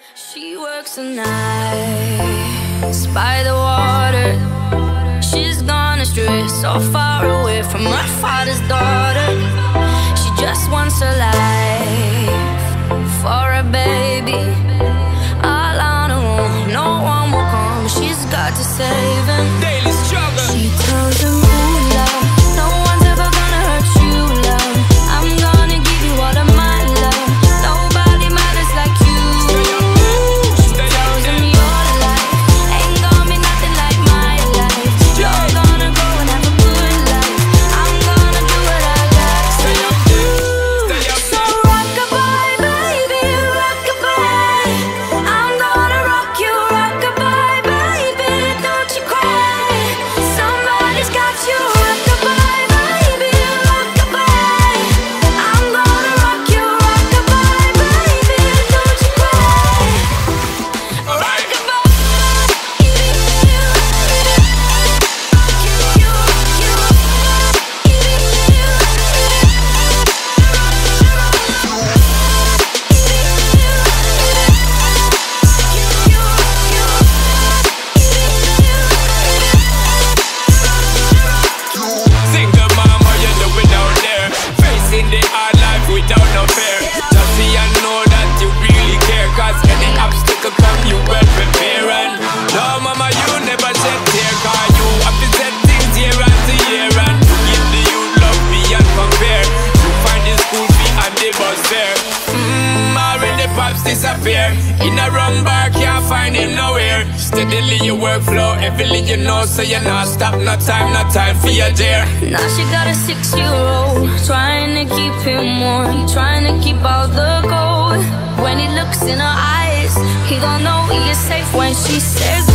She works the nights by the water. She's gone astray, so far away from her father's daughter. She just wants a life for a baby. All on her own, no one will come. She's got to save him. Daily struggle. She tells him, ooh, love, no one's ever gonna hurt you, love. I'm gonna give you all of my love. Nobody matters like you. She tells him your life ain't gonna be nothing like my life. You're gonna go and have a good life. I'm gonna do what I got to do. So rock-a-bye, baby, rock-a-bye. I'm gonna rock you, rock-a-bye, baby. Don't you cry, somebody's got you. Rock-a-bye, baby, rock-a-bye. I'm gonna rock you, rock-a-bye, baby. Don't you cry. Single mom, how you doing out there? Facing the hard life without no fear. Just see and know that you really care, cause any obstacle come you well prepare. And no mama, you never shed tear, cause you have to set things year after year. And give the youth love beyond compare. You find the school fee and the bus fare. Already pops disappear. In a wrong bar, can't find him nowhere. Steadily your workflow, everything you know, so you're not stop. No time for your dear. Now she got a 6-year-old, trying to keep him warm, trying to keep out the cold. When he looks in her eyes, he don't know he is safe when she says